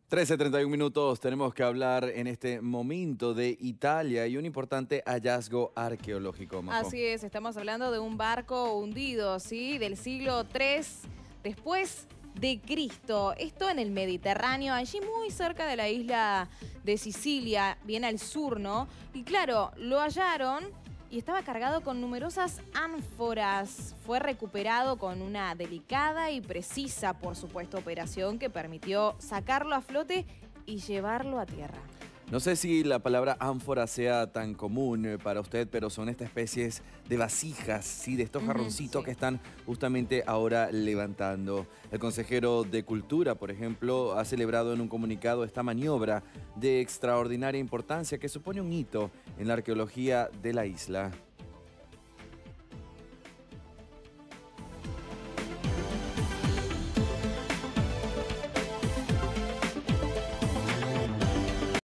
13:31 minutos, tenemos que hablar en este momento de Italia y un importante hallazgo arqueológico, Majo. Así es, estamos hablando de un barco hundido, ¿sí? Del siglo III después de Cristo. Esto en el Mediterráneo, allí muy cerca de la isla de Sicilia, bien al sur, ¿no? Y claro, lo hallaron y estaba cargado con numerosas ánforas. Fue recuperado con una delicada y precisa, por supuesto, operación que permitió sacarlo a flote y llevarlo a tierra. No sé si la palabra ánfora sea tan común para usted, pero son estas especies de vasijas, ¿sí? De estos jarroncitos Sí. que están justamente ahora levantando. El consejero de Cultura, por ejemplo, ha celebrado en un comunicado esta maniobra de extraordinaria importancia que supone un hito en la arqueología de la isla.